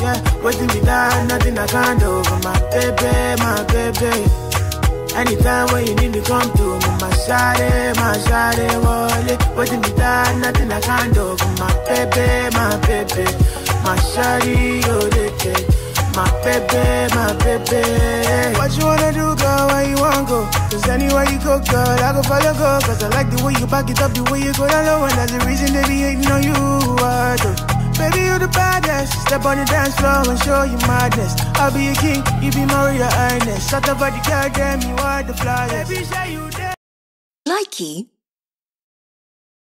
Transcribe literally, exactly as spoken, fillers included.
Yeah, waiting me down, nothing I can't do for my baby, my baby. Anytime when you need me, come to me, my shawty, my shawty, wallet. Waiting me down, nothing I can't do for my baby, my baby. My shawty, oh, they take. My baby, my baby. What you wanna do, girl, where you wanna go? Cause anywhere you go, girl, I go follow, go. Cause I like the way you back it up, the way you go down low. And that's the reason they be hating on you, I do. Baby, you the baddest. Step on the dance floor and show you madness. I'll be a king, you be my royal highness. Shut up, body, girl, damn, you are the flyest. Baby, say you there. Likey